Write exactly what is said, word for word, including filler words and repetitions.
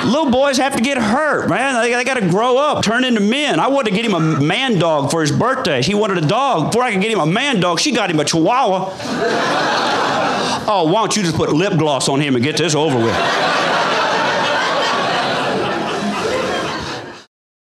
Little boys have to get hurt, man. They, they got to grow up, turn into men. I wanted to get him a man dog for his birthday. He wanted a dog. Before I could get him a man dog, she got him a chihuahua. Oh, why don't you just put lip gloss on him and get this over with?